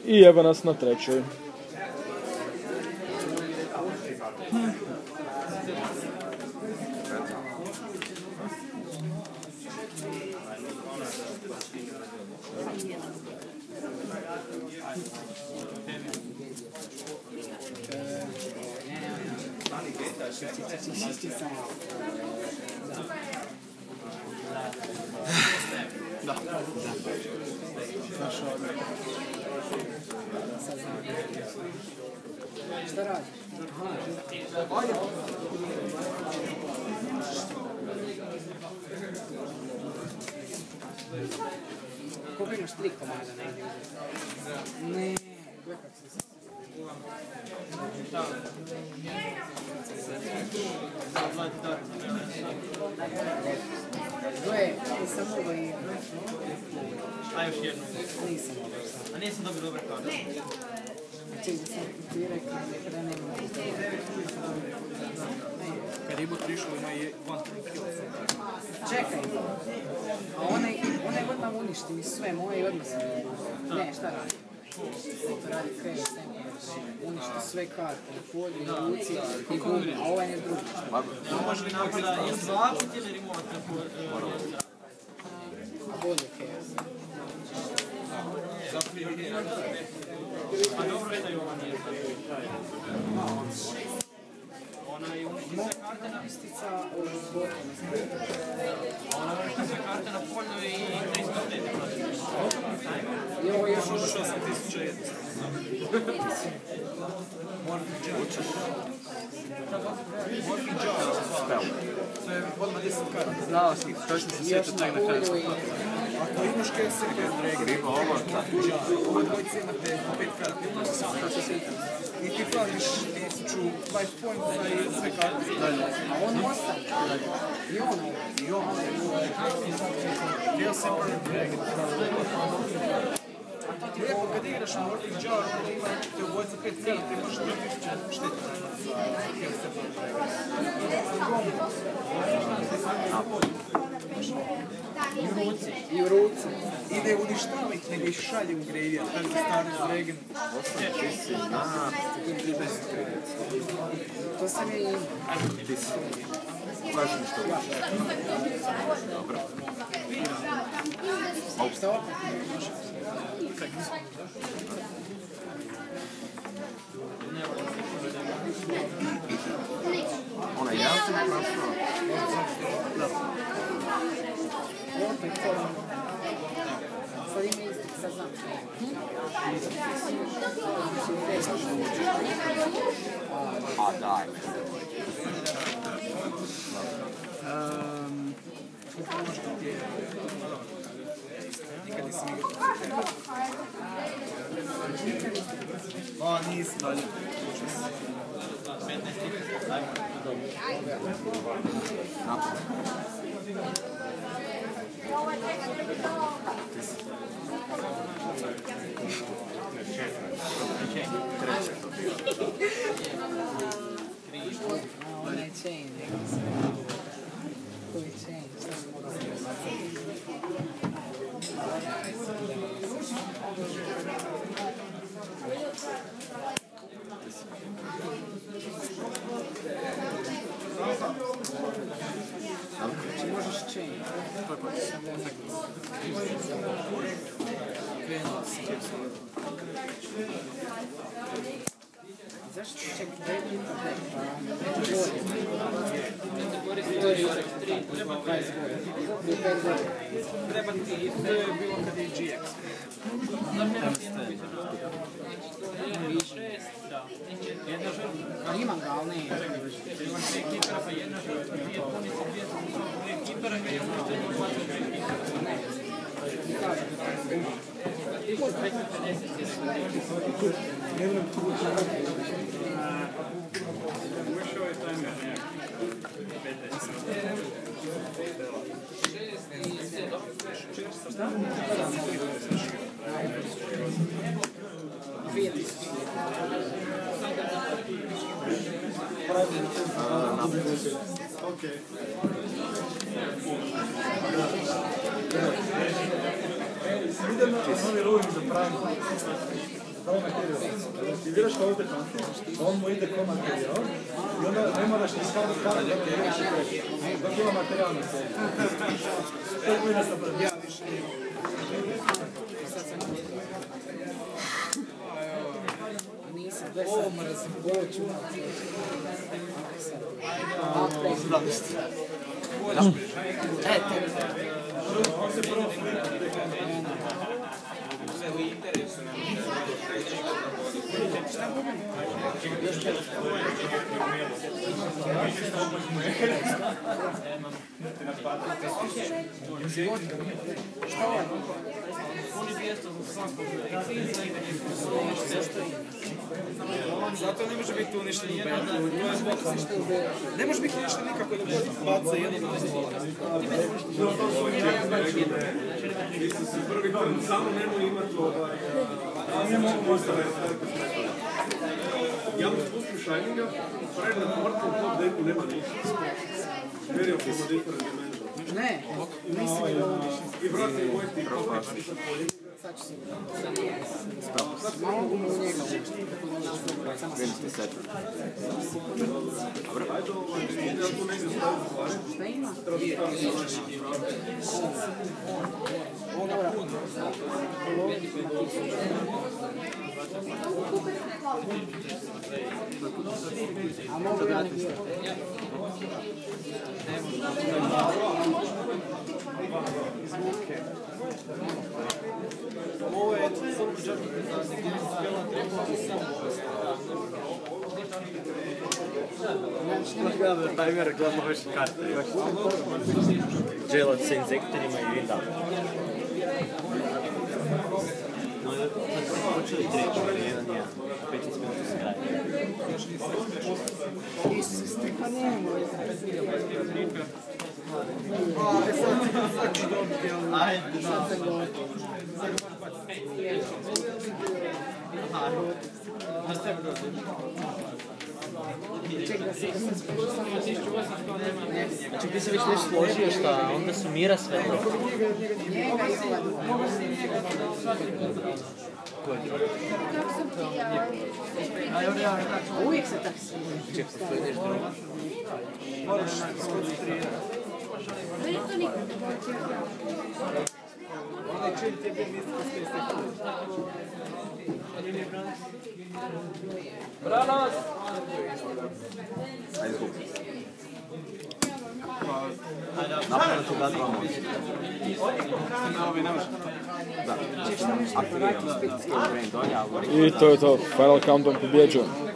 I evo nas na trećoj. Da. Šta radi? Koliko imaš 3 komada negdje? Ne, gledaj se. Gle, ti sam mogla i... A još jednu. Nisam mogla. A nisam dobro kao da. Čekaj, sam ti rekao da ne mogu. Kad je Ibu prišlo ima je 1-3 kilo. Čekaj, a onaj odmah uništi sve moje i odmah sam... Ne, šta radi? Radi krevet sempre, uništi sve karte, na polju, na ruci i gubi, a ovaj ne drugi. Može li napraviti izvlačiti ili remote? A bolje chaos. A dobro je da je ova nije. Ona je uništi sve karte na... Istica zbogom. Ona uništi sve karte na polju i 300 I ovo još ono 8000 jednostavno. Morphin Jaw. Spell. To je odmah 10 karta. Znao si, točno se sjeća taj na kraju. Ako imaš Keserke, Dragon, ovo dvojice imate 5 karta. I ti praviš 1000 life pointa i sve karte. A on ostaje. I on. Chaos Emperor Dragon. Lijepo kad igraš u Morphin Jaw, onda ima te obojica 5 karata i možeš 3000 šteti. I u ruci. Ide uništava ih, nego ih šalje u graveyard, tako da stari Dragon. To sam je imao. Važno što dobro. Šta opet? Ona ja sam prošla. Opet to. Sad ima isti, sad znam. A daj. Nikad nisam igrao. O, nisam dalje. Onaj chain. Koji chain? Znači možeš chain. Krenuo sam. Zašto čekaj, da je pita Treba ti, to je bilo kad je GX. Imam ga, ali ne. Ima 2 kipera, pa jedna žrtva, 2 punice, 2 kipera, i je možda 2 kipera. Idemo na novi ruin da pravimo. kao materijal. Ti vjeraš kao utakmicu, on mu ide kao materijal i onda ne moraš ni skladati kartu da ne više kreći. Dok ima materijal na sebi. To je koji nas napravio. Nisam, daj sad. Ovo ću imati. Zato ne može biti uništen u bendu. Ne može biti uništen nikako da god baca jedan od stola. Prvi korak, samo nemoj imati ne mogu postaviti. Ja mu spustim Shininga, pravi na portu, u top decku nema ništa. Very of different dimension. Ne, mislim da ovo I vrati moj ti kopać. sad ću se malo gumu u njega učiti. Dobro, ajde ovo, ja tu negdje stavim stvari. Šta ima? A mogu ja ne gledati. Ovo je Zorku Đakić za spjela trebala Gledam timer, gledam ove karte. Dželot sa inzektorima i vidim tamo. No, počeli treći, jedan. 15 minuta se graje. Pa nemoj. sad ću dobiti, ali Sad sam gotov. Ček da se Ček, ti se već nešto složio šta, onda su mira sve to. njega i ova. Uvijek se tako sviđa. Ček, postoji nešto drugo. moraš skoncentrirati. Onaj čin ti je bio misli s te sekund. Branos! Ajde zgubi. Napravno ću dati vam moći. Da. I to je to. Final Countdown pobjeđuje.